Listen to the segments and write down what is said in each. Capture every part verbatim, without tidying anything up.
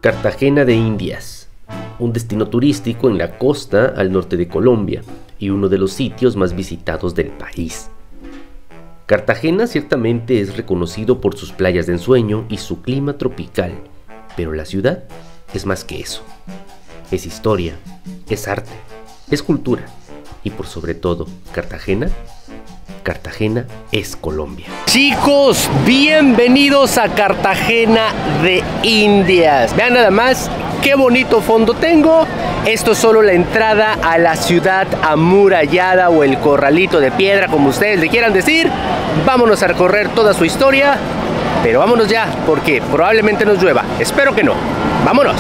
Cartagena de Indias, un destino turístico en la costa al norte de Colombia y uno de los sitios más visitados del país. Cartagena ciertamente es reconocido por sus playas de ensueño y su clima tropical, pero la ciudad es más que eso. Es historia, es arte, es cultura y por sobre todo, Cartagena, Cartagena es Colombia. Chicos, bienvenidos a Cartagena de Indias. Vean nada más qué bonito fondo tengo. Esto es solo la entrada a la ciudad amurallada o el corralito de piedra, como ustedes le quieran decir. Vámonos a recorrer toda su historia, pero vámonos ya, porque probablemente nos llueva. Espero que no. ¡Vámonos!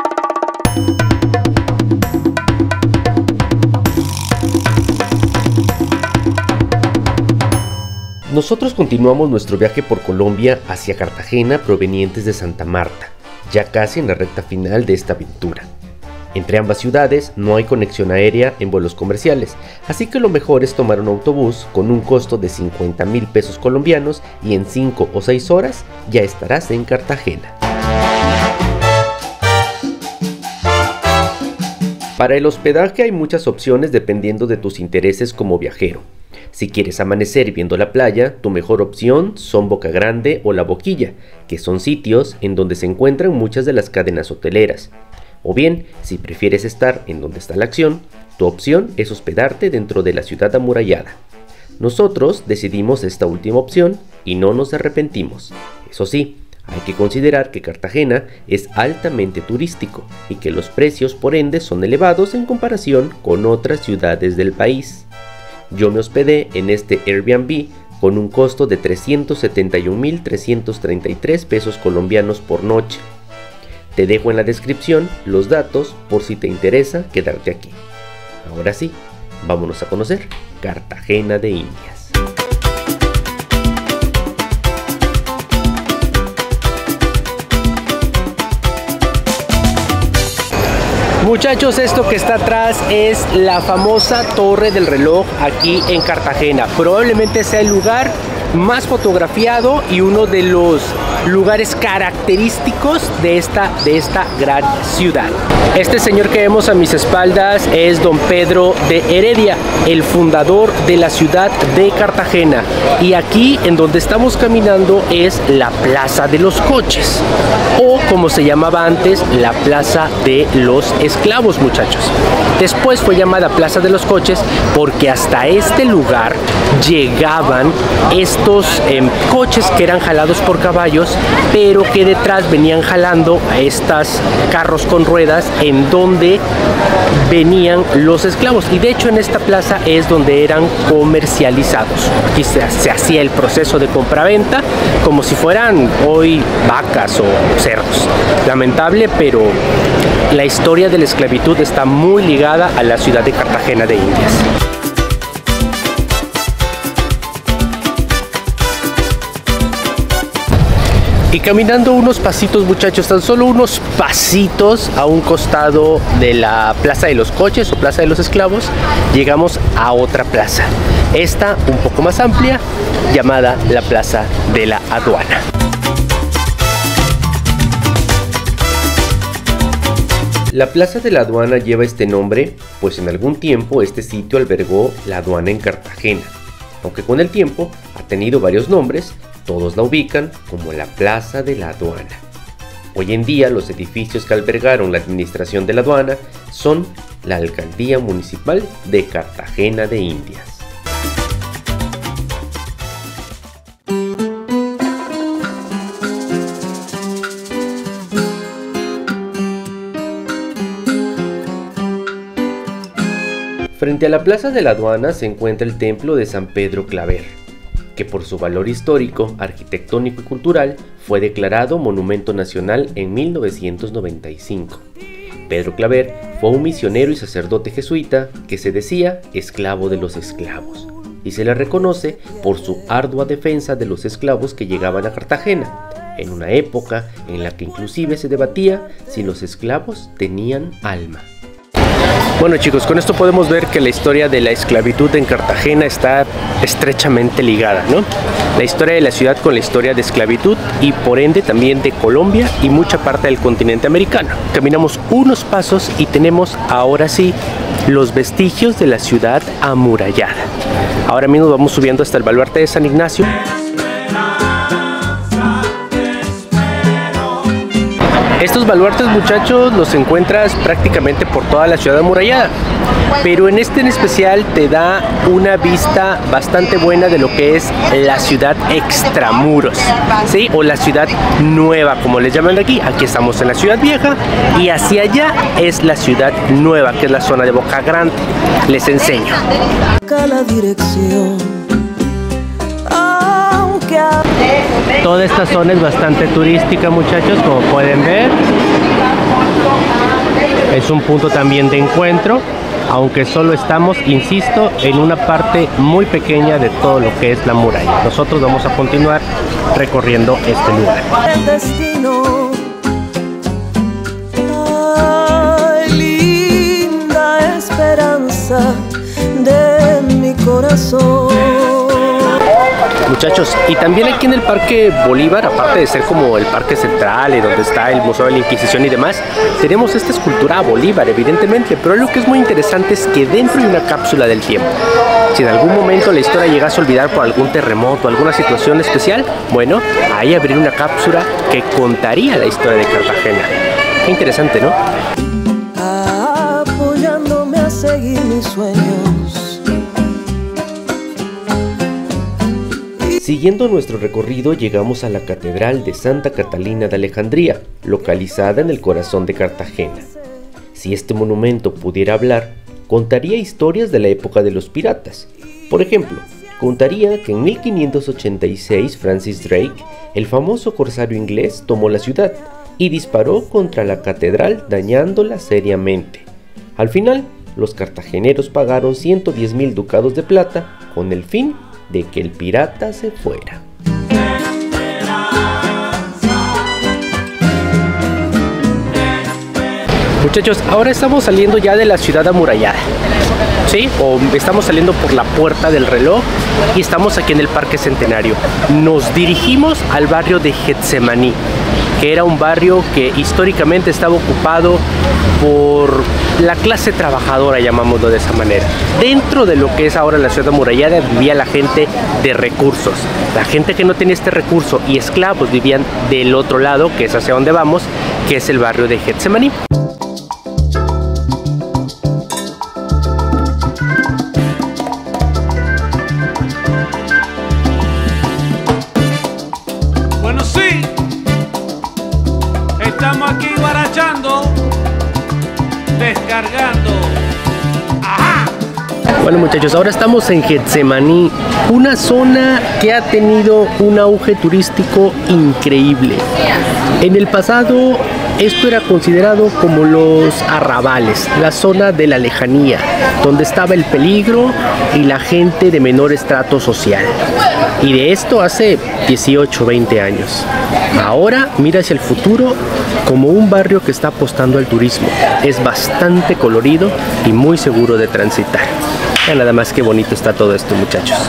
Nosotros continuamos nuestro viaje por Colombia hacia Cartagena provenientes de Santa Marta, ya casi en la recta final de esta aventura. Entre ambas ciudades no hay conexión aérea en vuelos comerciales, así que lo mejor es tomar un autobús con un costo de cincuenta mil pesos colombianos y en cinco o seis horas ya estarás en Cartagena. Para el hospedaje hay muchas opciones dependiendo de tus intereses como viajero. Si quieres amanecer viendo la playa, tu mejor opción son Boca Grande o La Boquilla, que son sitios en donde se encuentran muchas de las cadenas hoteleras. O bien, si prefieres estar en donde está la acción, tu opción es hospedarte dentro de la ciudad amurallada. Nosotros decidimos esta última opción y no nos arrepentimos. Eso sí, hay que considerar que Cartagena es altamente turístico y que los precios por ende son elevados en comparación con otras ciudades del país. Yo me hospedé en este Airbnb con un costo de trescientos setenta y un mil trescientos treinta y tres pesos colombianos por noche. Te dejo en la descripción los datos por si te interesa quedarte aquí. Ahora sí, vámonos a conocer Cartagena de Indias. Muchachos, esto que está atrás es la famosa Torre del Reloj aquí en Cartagena. Probablemente sea el lugar más fotografiado y uno de los lugares característicos de esta, de esta gran ciudad. Este señor que vemos a mis espaldas es don Pedro de Heredia, el fundador de la ciudad de Cartagena. Y aquí en donde estamos caminando es la Plaza de los Coches, o como se llamaba antes, la Plaza de los Esclavos, muchachos. Después fue llamada Plaza de los Coches porque hasta este lugar llegaban estos eh, coches que eran jalados por caballos, pero que detrás venían jalando a estos carros con ruedas en donde venían los esclavos. Y de hecho en esta plaza es donde eran comercializados. Aquí se, se hacía el proceso de compraventa como si fueran hoy vacas o cerdos. Lamentable, pero la historia de la esclavitud está muy ligada a la ciudad de Cartagena de Indias. Y caminando unos pasitos, muchachos, tan solo unos pasitos a un costado de la Plaza de los Coches o Plaza de los Esclavos, llegamos a otra plaza. Esta un poco más amplia, llamada la Plaza de la Aduana. La Plaza de la Aduana lleva este nombre, pues en algún tiempo este sitio albergó la aduana en Cartagena, aunque con el tiempo ha tenido varios nombres. Todos la ubican como la Plaza de la Aduana. Hoy en día los edificios que albergaron la administración de la aduana son la Alcaldía Municipal de Cartagena de Indias. Frente a la Plaza de la Aduana se encuentra el templo de San Pedro Claver, que por su valor histórico, arquitectónico y cultural fue declarado Monumento Nacional en mil novecientos noventa y cinco. Pedro Claver fue un misionero y sacerdote jesuita que se decía esclavo de los esclavos, y se le reconoce por su ardua defensa de los esclavos que llegaban a Cartagena, en una época en la que inclusive se debatía si los esclavos tenían alma. Bueno chicos, con esto podemos ver que la historia de la esclavitud en Cartagena está estrechamente ligada, ¿no? La historia de la ciudad con la historia de esclavitud y por ende también de Colombia y mucha parte del continente americano. Caminamos unos pasos y tenemos ahora sí los vestigios de la ciudad amurallada. Ahora mismo vamos subiendo hasta el baluarte de San Ignacio. Estos baluartes, muchachos, los encuentras prácticamente por toda la ciudad amurallada, pero en este en especial te da una vista bastante buena de lo que es la ciudad extramuros, ¿sí? O la ciudad nueva, como les llaman de aquí. Aquí estamos en la ciudad vieja y hacia allá es la ciudad nueva, que es la zona de Boca Grande. Les enseño. La dirección. Toda esta zona es bastante turística, muchachos, como pueden ver. Es un punto también de encuentro, aunque solo estamos, insisto, en una parte muy pequeña de todo lo que es la muralla. Nosotros vamos a continuar recorriendo este lugar. El destino. Ay, linda esperanza de mi corazón. Muchachos, y también aquí en el Parque Bolívar, aparte de ser como el parque central y donde está el Museo de la Inquisición y demás, tenemos esta escultura a Bolívar, evidentemente, pero lo que es muy interesante es que dentro hay una cápsula del tiempo. Si en algún momento la historia llegase a olvidar por algún terremoto, alguna situación especial, bueno, ahí habría una cápsula que contaría la historia de Cartagena. Qué interesante, ¿no? Apoyándome a seguir mis sueños. Siguiendo nuestro recorrido llegamos a la Catedral de Santa Catalina de Alejandría, localizada en el corazón de Cartagena. Si este monumento pudiera hablar, contaría historias de la época de los piratas. Por ejemplo, contaría que en mil quinientos ochenta y seis Francis Drake, el famoso corsario inglés, tomó la ciudad y disparó contra la catedral dañándola seriamente. Al final, los cartageneros pagaron ciento diez mil ducados de plata con el fin de que el pirata se fuera. Muchachos, ahora estamos saliendo ya de la ciudad amurallada, ¿sí? O estamos saliendo por la Puerta del Reloj y estamos aquí en el Parque Centenario. Nos dirigimos al barrio de Getsemaní, que era un barrio que históricamente estaba ocupado por la clase trabajadora, llamámoslo de esa manera. Dentro de lo que es ahora la ciudad amurallada vivía la gente de recursos. La gente que no tenía este recurso y esclavos vivían del otro lado, que es hacia donde vamos, que es el barrio de Getsemaní. Bueno, sí, estamos aquí guarachando, descargando. ¡Ajá! Bueno muchachos, ahora estamos en Getsemaní, una zona que ha tenido un auge turístico increíble. En el pasado esto era considerado como los arrabales, la zona de la lejanía, donde estaba el peligro y la gente de menor estrato social. Y de esto hace dieciocho, veinte años. Ahora mira hacia el futuro como un barrio que está apostando al turismo. Es bastante colorido y muy seguro de transitar. Ya nada más que bonito está todo esto, muchachos.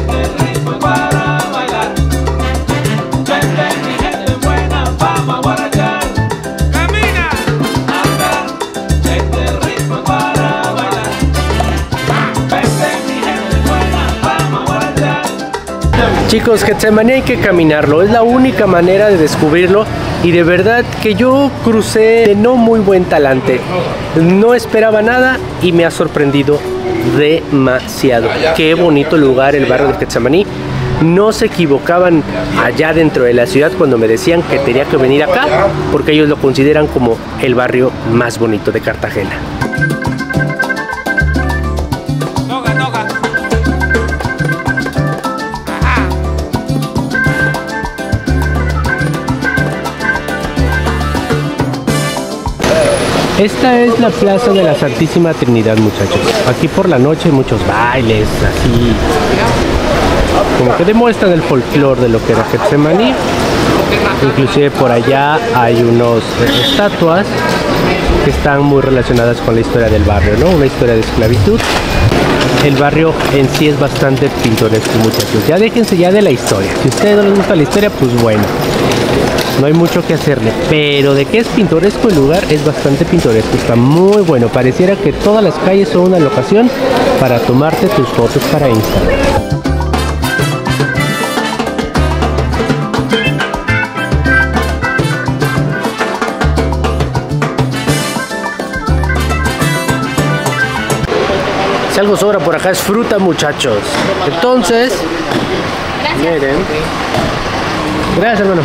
Chicos, Getsemaní hay que caminarlo, es la única manera de descubrirlo y de verdad que yo crucé de no muy buen talante. No esperaba nada y me ha sorprendido demasiado. Qué bonito lugar el barrio de Getsemaní. No se equivocaban allá dentro de la ciudad cuando me decían que tenía que venir acá, porque ellos lo consideran como el barrio más bonito de Cartagena. Toca, toca. Esta es la Plaza de la Santísima Trinidad, muchachos. Aquí por la noche hay muchos bailes, así como que demuestran el folclore de lo que era Getsemaní. Inclusive por allá hay unos estatuas que están muy relacionadas con la historia del barrio, ¿no? Una historia de esclavitud. El barrio en sí es bastante pintoresco, muchachos. Ya déjense ya de la historia. Si a ustedes no les gusta la historia, pues bueno, no hay mucho que hacerle. Pero de que es pintoresco el lugar, es bastante pintoresco. Está muy bueno. Pareciera que todas las calles son una locación para tomarte tus fotos para Instagram. Si algo sobra por acá es fruta, muchachos. Entonces, Gracias. miren. Gracias, hermano.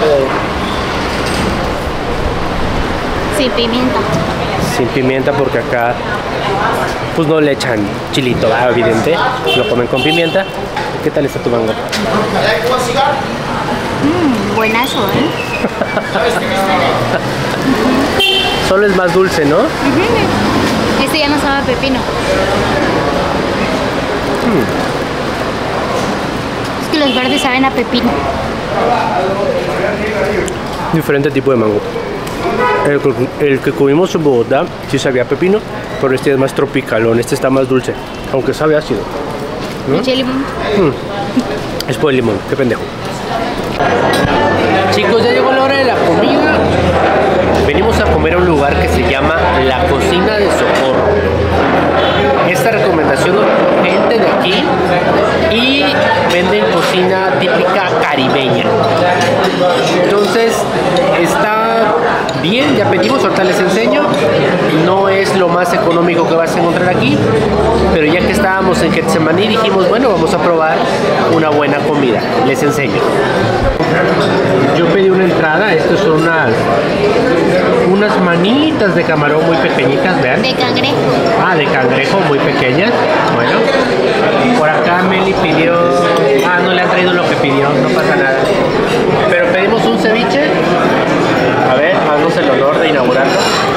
Sin pimienta. Sin pimienta porque acá pues no le echan chilito, ¿verdad? Evidente. Lo comen con pimienta. ¿Qué tal está tu mango? Mmm, buenazo, ¿eh? Solo es más dulce, ¿no? Uh-huh. Este ya no sabe a pepino. Hmm. Es que los verdes saben a pepino. Diferente tipo de mango. El, que- el que comimos en Bogotá sí sabía a pepino, pero este es más tropicalón, este está más dulce, aunque sabe ácido. ¿No? Eché limón. Mm. Es por el limón, qué pendejo. Chicos, ya llegó la hora de la comida. Venimos a comer a un lugar que se llama La Cocina de Socorro. Esta recomendación nos dio gente de aquí y venden cocina típica caribeña. Entonces, está bien, ya pedimos, ahorita les enseño. No es lo más económico que vas a encontrar aquí, pero ya que estábamos en Getsemaní dijimos, bueno, vamos a probar una buena comida. Les enseño. Yo pedí una entrada, estas son unas, unas manitas de camarón muy pequeñitas, vean. De cangrejo. Ah, de cangrejo, muy pequeñas. Bueno, por acá Meli pidió... Ah, no le han traído lo que pidió, no pasa nada. Pero pedimos un ceviche. A ver, haznos el honor de inaugurarlo.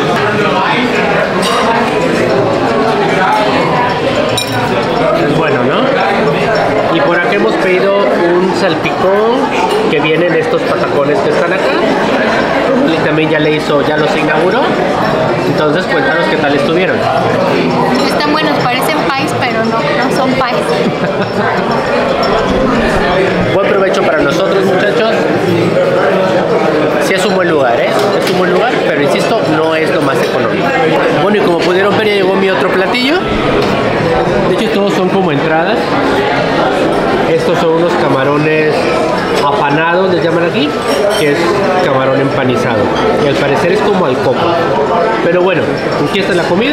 Es bueno, ¿no? Y por acá hemos pedido un salpicón que vienen estos patacones que están acá. Y también ya le hizo, ya los inauguró. Entonces cuéntanos qué tal estuvieron. Están buenos, parecen pies, pero no, no son pies. Buen provecho para nosotros, muchachos. Sí es un buen lugar, ¿eh? Es un buen lugar, pero insisto, no es lo más económico. Bueno, y como pudieron ver, ya llegó mi otro platillo. De hecho, todos son como entradas. Estos son unos camarones apanados, les llaman aquí, que es camarón empanizado. Y al parecer es como al coco. Pero bueno, aquí está la comida.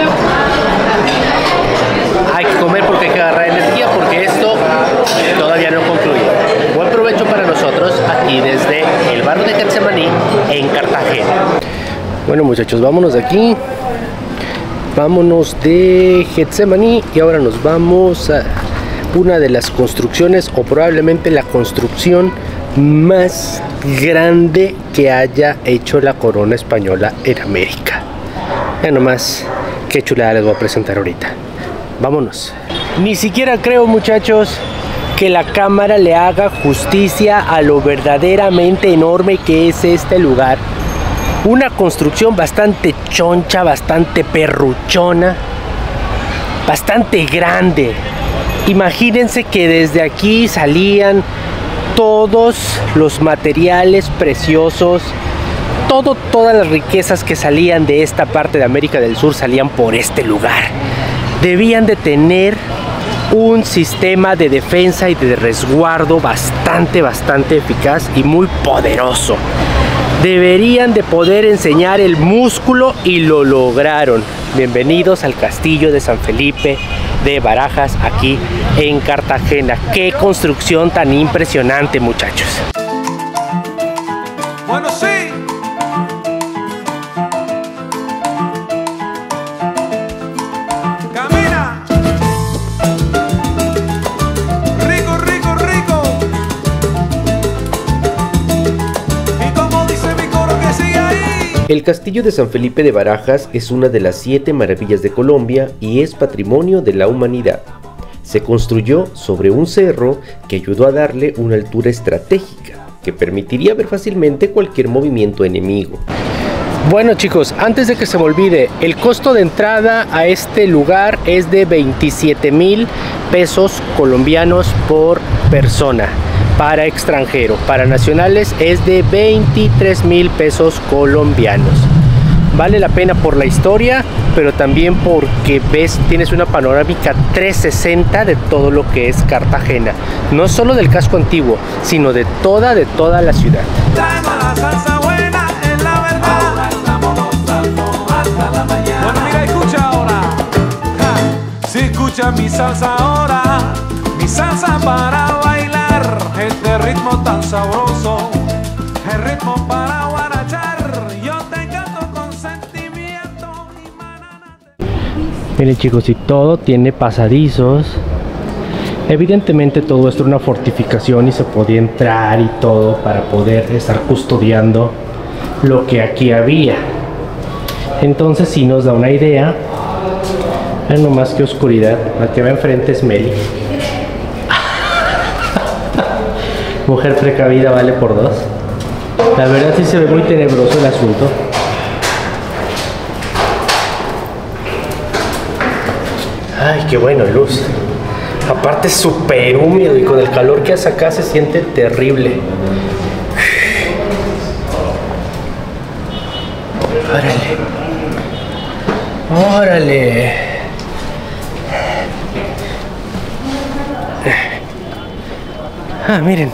Hay que comer porque hay que agarrar energía, porque esto todavía no concluye. Buen provecho para nosotros aquí desde el barrio de Getsemaní en Cartagena. Bueno, muchachos, vámonos de aquí. Vámonos de Getsemaní y ahora nos vamos a una de las construcciones, o probablemente la construcción más grande que haya hecho la corona española en América. Ya nomás, qué chulada les voy a presentar ahorita. Vámonos. Ni siquiera creo, muchachos, que la cámara le haga justicia a lo verdaderamente enorme que es este lugar. Una construcción bastante choncha, bastante perruchona, bastante grande. Imagínense que desde aquí salían todos los materiales preciosos, todo, todas las riquezas que salían de esta parte de América del Sur salían por este lugar. Debían de tener un sistema de defensa y de resguardo bastante, bastante eficaz y muy poderoso. Deberían de poder enseñar el músculo y lo lograron. Bienvenidos al castillo de San Felipe de Barajas, aquí en Cartagena. ¡Qué construcción tan impresionante, muchachos! Bueno, sí. Camina. Rico, rico, rico. Y como dice mi coro que sigue ahí. El castillo de San Felipe de Barajas es una de las siete maravillas de Colombia y es patrimonio de la humanidad. Se construyó sobre un cerro que ayudó a darle una altura estratégica que permitiría ver fácilmente cualquier movimiento enemigo. Bueno chicos, antes de que se me olvide, el costo de entrada a este lugar es de veintisiete mil pesos colombianos por persona. Para extranjero, para nacionales es de veintitrés mil pesos colombianos. Vale la pena por la historia, pero también porque ves, tienes una panorámica trescientos sesenta de todo lo que es Cartagena. No solo del casco antiguo, sino de toda, de toda la ciudad. Bueno, mira, escucha ahora. Ja, si escucha mi salsa ahora, mi salsa para bailar, este ritmo tan sabroso, el ritmo para guarachar, yo te canto con sentimiento y manana. Miren chicos, y todo tiene pasadizos. Evidentemente todo esto era una fortificación y se podía entrar y todo para poder estar custodiando lo que aquí había. Entonces sí nos da una idea. Vean nomás qué oscuridad. La que va enfrente es Meli. Mujer precavida vale por dos. La verdad sí se ve muy tenebroso el asunto. Ay, qué bueno, luz. Aparte es súper húmedo y con el calor que hace acá se siente terrible. Órale. Órale. Ah, miren.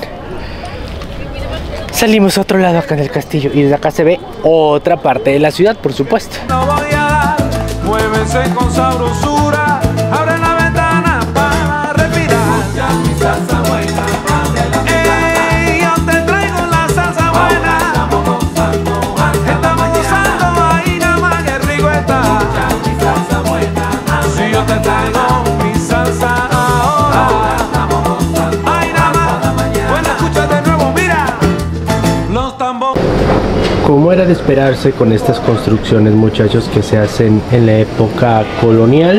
Salimos a otro lado acá en el castillo y desde acá se ve otra parte de la ciudad, por supuesto. No voy a dar, muévense con sabrosura, abre la ventana para respirar. Ya mi salsa buena, ey, yo te traigo la salsa buena. Estamos gozando, estamos gozando, ahí nada más que rico está. Ya mi salsa buena, si yo te traigo mi salsa ahora, estamos gozando, ahí nada más. Bueno, escucha de nuevo, mira los tambores. Como era de esperarse con estas construcciones, muchachos, que se hacen en la época colonial,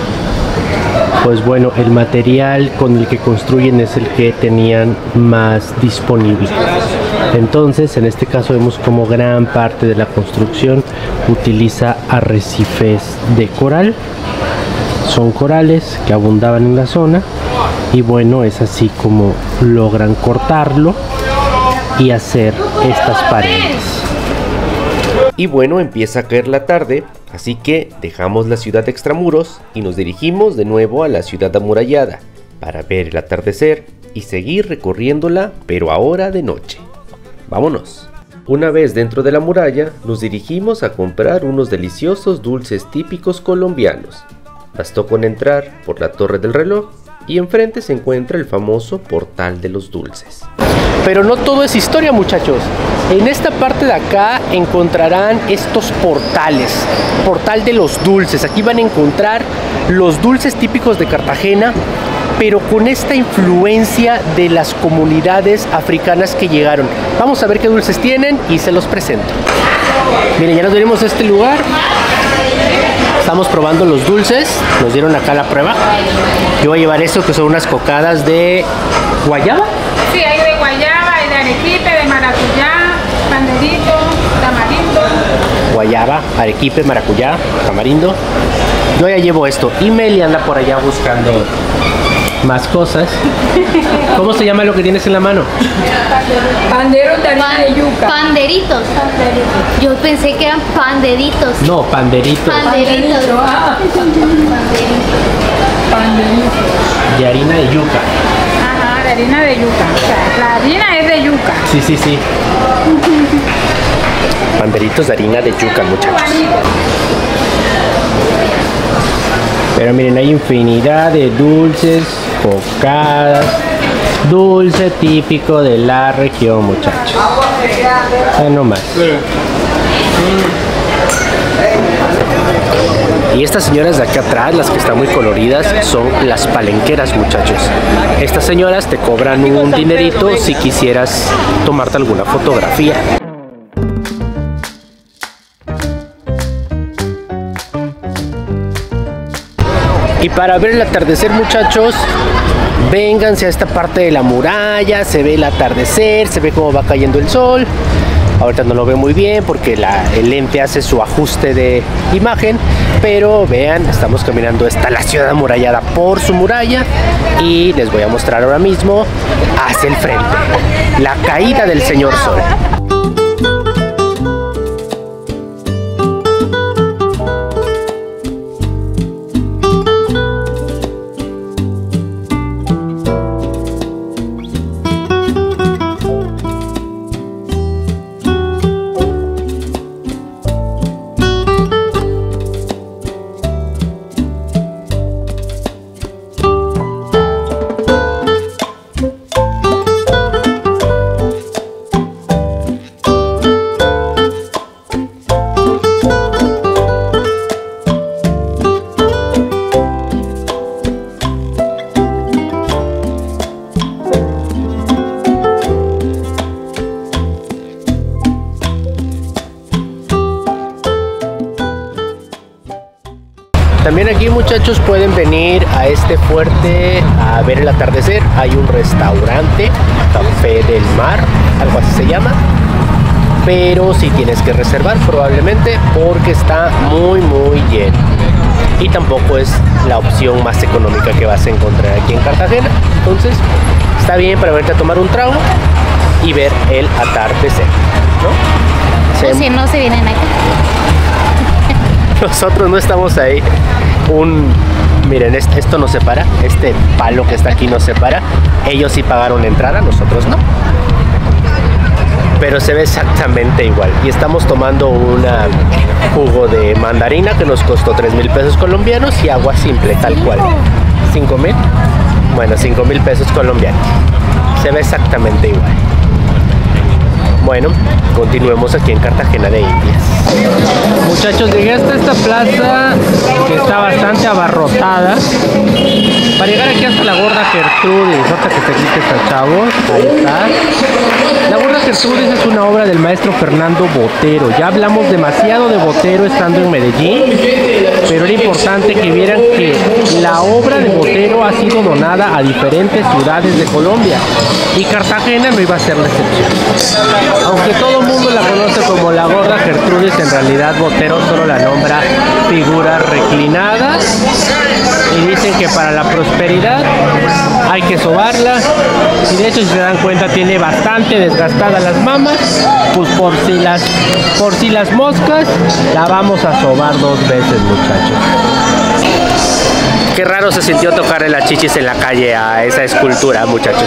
pues bueno, el material con el que construyen es el que tenían más disponible. Entonces, en este caso vemos como gran parte de la construcción utiliza arrecifes de coral. Son corales que abundaban en la zona y bueno, es así como logran cortarlo y hacer estas paredes. Y bueno, empieza a caer la tarde, así que dejamos la ciudad de extramuros y nos dirigimos de nuevo a la ciudad amurallada para ver el atardecer y seguir recorriéndola, pero ahora de noche. ¡Vámonos! Una vez dentro de la muralla, nos dirigimos a comprar unos deliciosos dulces típicos colombianos. Bastó con entrar por la Torre del Reloj y enfrente se encuentra el famoso Portal de los Dulces. Pero no todo es historia, muchachos. En esta parte de acá encontrarán estos portales. Portal de los dulces. Aquí van a encontrar los dulces típicos de Cartagena, pero con esta influencia de las comunidades africanas que llegaron. Vamos a ver qué dulces tienen y se los presento. Miren, ya nos venimos a este lugar. Estamos probando los dulces. Nos dieron acá la prueba. Yo voy a llevar esto, que son unas cocadas de guayaba. Sí, hay de guayaba, hay de arequipe, de maracuyá, panderito, tamarindo. Guayaba, arequipe, maracuyá, tamarindo. Yo ya llevo esto. Y Meli anda por allá buscando más cosas. ¿Cómo se llama lo que tienes en la mano? Panderos de harina de yuca. Panderitos. Yo pensé que eran panderitos. No, panderitos. Panderitos. Ah, panderito. De harina de yuca. Ajá, de harina de yuca. O sea, la harina es de yuca. Sí, sí, sí. Panderitos de harina de yuca, muchachos. Pero miren, hay infinidad de dulces, cocadas, dulce típico de la región, muchachos. Ah, no más. Y estas señoras de acá atrás, las que están muy coloridas, son las palenqueras, muchachos. Estas señoras te cobran un dinerito si quisieras tomarte alguna fotografía. Y para ver el atardecer, muchachos, vénganse a esta parte de la muralla. Se ve el atardecer, se ve cómo va cayendo el sol. Ahorita no lo veo muy bien porque la, el lente hace su ajuste de imagen, pero vean, estamos caminando hasta la ciudad amurallada por su muralla y les voy a mostrar ahora mismo hacia el frente la caída del señor Sol. También aquí, muchachos, pueden venir a este fuerte a ver el atardecer. Hay un restaurante, Café del Mar, algo así se llama, pero si sí tienes que reservar probablemente porque está muy muy lleno y tampoco es la opción más económica que vas a encontrar aquí en Cartagena. Entonces está bien para verte a tomar un trago y ver el atardecer, ¿no? O si no, se vienen acá. Nosotros no estamos ahí. Un, miren, esto nos separa, este palo que está aquí nos separa. Ellos sí pagaron la entrada, nosotros no. Pero se ve exactamente igual. Y estamos tomando un jugo de mandarina que nos costó tres mil pesos colombianos y agua simple, tal cual. ¿cinco mil? Bueno, cinco mil pesos colombianos. Se ve exactamente igual. Bueno, continuemos aquí en Cartagena de Indias. Muchachos, llegué hasta esta plaza que está bastante abarrotada. Para llegar aquí hasta la Gorda Gertrudis, hasta que te quites a chavos, ahí está. La Gorda Gertrudis es una obra del maestro Fernando Botero. Ya hablamos demasiado de Botero estando en Medellín, pero era importante que vieran que la obra de Botero ha sido donada a diferentes ciudades de Colombia y Cartagena no iba a ser la excepción. Aunque todo el mundo la conoce como la Gorda Gertrudis, en realidad Botero solo la nombra figuras reclinadas y dicen que para la prosperidad hay que sobarla, y de hecho si se dan cuenta tiene bastante desgastadas las mamas, pues por si las, por si las moscas la vamos a sobar dos veces, muchachos. Qué raro se sintió tocarle las chichis en la calle a esa escultura, muchachos.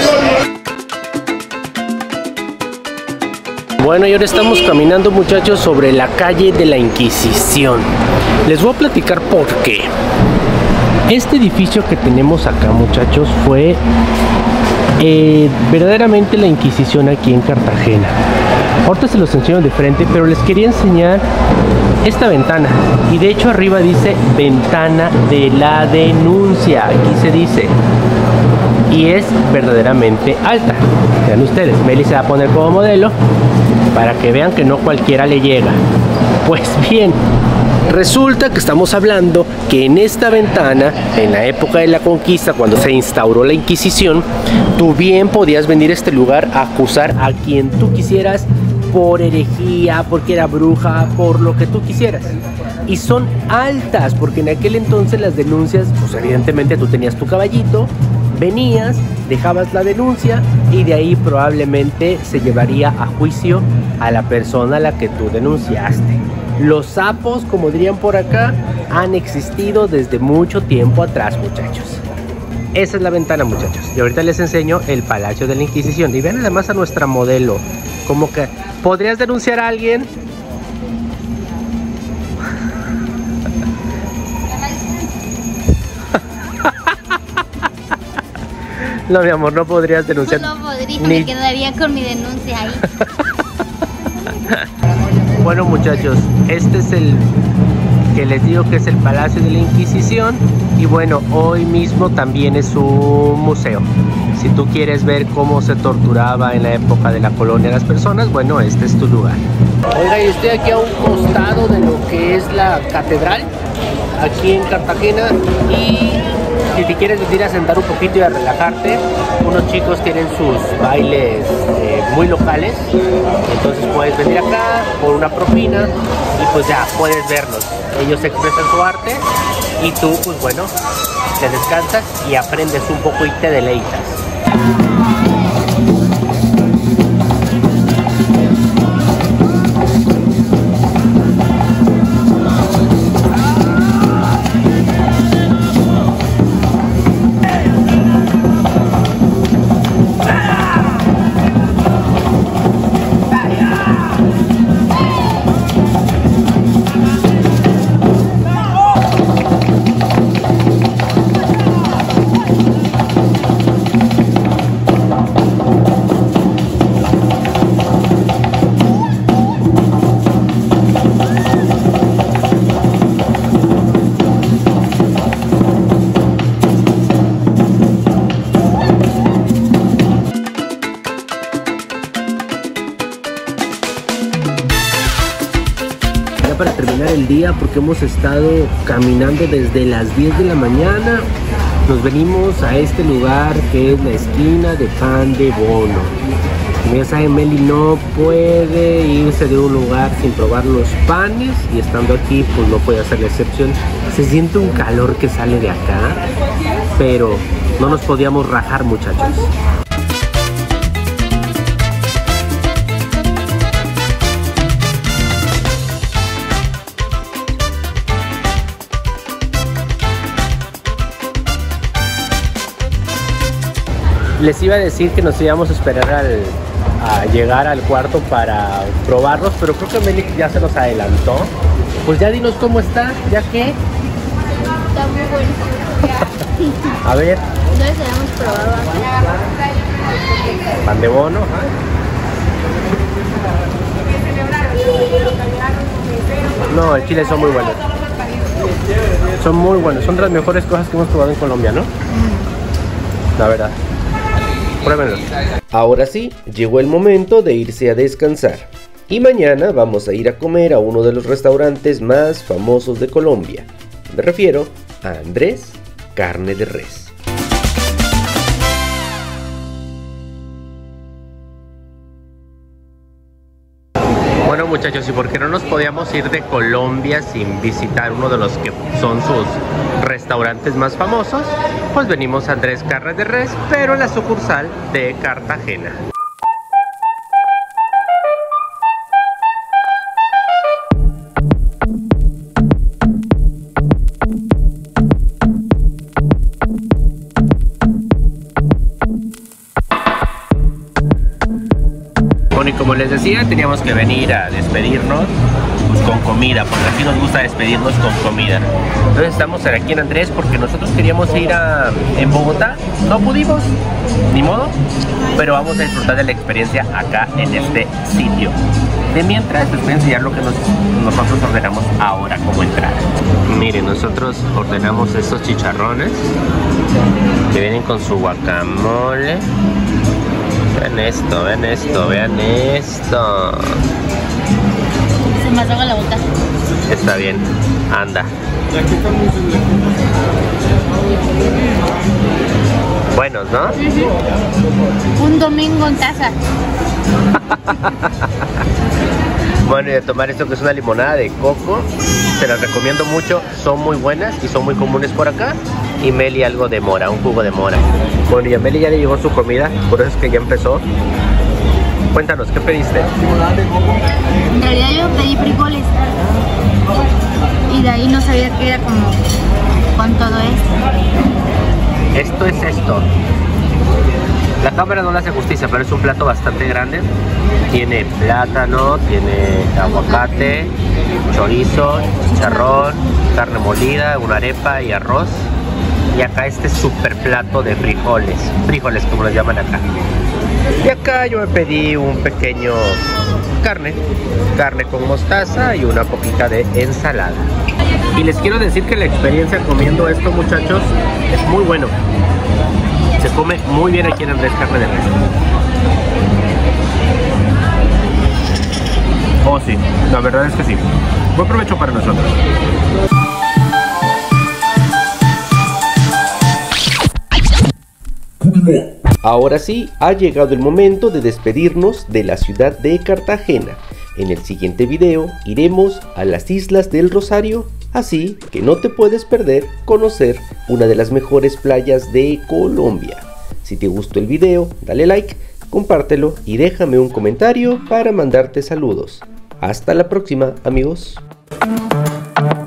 Bueno, y ahora estamos caminando, muchachos, sobre la calle de la Inquisición. Les voy a platicar por qué. Este edificio que tenemos acá, muchachos, fue eh, verdaderamente la Inquisición aquí en Cartagena. Ahorita se los enseño de frente, pero les quería enseñar esta ventana. Y de hecho arriba dice Ventana de la Denuncia. Aquí se dice. Y es verdaderamente alta. Vean ustedes, Meli se va a poner como modelo para que vean que no cualquiera le llega. Pues bien, resulta que estamos hablando que en esta ventana, en la época de la conquista, cuando se instauró la Inquisición, tú bien podías venir a este lugar a acusar a quien tú quisieras por herejía, porque era bruja, por lo que tú quisieras. Y son altas, porque en aquel entonces las denuncias, pues evidentemente tú tenías tu caballito, venías, dejabas la denuncia y de ahí probablemente se llevaría a juicio a la persona a la que tú denunciaste. Los sapos, como dirían por acá, han existido desde mucho tiempo atrás, muchachos. Esa es la ventana, muchachos. Y ahorita les enseño el Palacio de la Inquisición. Y vean además a nuestra modelo. Como que podrías denunciar a alguien. No, mi amor, no podrías denunciar. No, no podría, ni... me quedaría con mi denuncia ahí. Bueno, muchachos, este es el que les digo que es el Palacio de la Inquisición. Y bueno, hoy mismo también es un museo. Si tú quieres ver cómo se torturaba en la época de la colonia a las personas, bueno, este es tu lugar. Oiga, y estoy aquí a un costado de lo que es la catedral, aquí en Cartagena. Y si te quieres venir a sentar un poquito y a relajarte, unos chicos tienen sus bailes eh, muy locales, entonces puedes venir acá por una propina y pues ya puedes verlos. Ellos expresan su arte y tú pues bueno, te descansas y aprendes un poco y te deleitas. Para terminar el día, porque hemos estado caminando desde las diez de la mañana, nos venimos a este lugar que es la esquina de Pan de Bono. Como ya saben, Meli no puede irse de un lugar sin probar los panes y estando aquí pues no puede hacer la excepción. Se siente un calor que sale de acá, pero no nos podíamos rajar, muchachos. Les iba a decir que nos íbamos a esperar al, a llegar al cuarto para probarlos, pero creo que Meli ya se nos adelantó. Pues ya dinos cómo está, ya que... Está muy bueno. A ver. No les habíamos probado. Pan de Bono. No, el chile son muy buenos. Son muy buenos. Son de las mejores cosas que hemos probado en Colombia, ¿no? La verdad. Pruébenlos. Ahora sí, llegó el momento de irse a descansar. Y mañana vamos a ir a comer a uno de los restaurantes más famosos de Colombia. Me refiero a Andrés Carne de Res. Bueno, muchachos, ¿y por qué no nos podíamos ir de Colombia sin visitar uno de los que son sus restaurantes más famosos? Pues venimos a Andrés Carne de Res, pero en la sucursal de Cartagena. Bueno, y como les decía, teníamos que venir a despedirnos pues, con comida, porque aquí nos gusta despedirnos con comida. Entonces estamos aquí en Andrés porque nosotros queríamos ir a en Bogotá, no pudimos, ni modo, pero vamos a disfrutar de la experiencia acá en este sitio. De mientras les voy a enseñar lo que nos, nosotros ordenamos ahora como entrada. Miren, nosotros ordenamos estos chicharrones que vienen con su guacamole. Vean esto, vean esto, vean esto. Se me ahoga la boca. Está bien, anda. Buenos, ¿no? Uh-huh. Un domingo en casa. Bueno, y de tomar esto que es una limonada de coco, se las recomiendo mucho, son muy buenas y son muy comunes por acá. Y Meli algo de mora, un jugo de mora. Bueno, y a Meli ya le llegó su comida, por eso es que ya empezó. Cuéntanos, ¿qué pediste? En realidad yo pedí frijoles y de ahí no sabía qué era como con todo esto. Esto es esto. La cámara no le hace justicia, pero es un plato bastante grande. Tiene plátano, tiene aguacate, chorizo, chicharrón, carne molida, una arepa y arroz. Y acá este super plato de frijoles, frijoles como los llaman acá. Y acá yo me pedí un pequeño carne, carne con mostaza y una poquita de ensalada. Y les quiero decir que la experiencia comiendo esto, muchachos, es muy bueno. Se come muy bien aquí en Andrés Carne de Res. Oh sí, la verdad es que sí. Buen provecho para nosotros. Ahora sí, ha llegado el momento de despedirnos de la ciudad de Cartagena. En el siguiente video iremos a las Islas del Rosario, así que no te puedes perder conocer una de las mejores playas de Colombia. Si te gustó el video, dale like, compártelo y déjame un comentario para mandarte saludos. Hasta la próxima, amigos.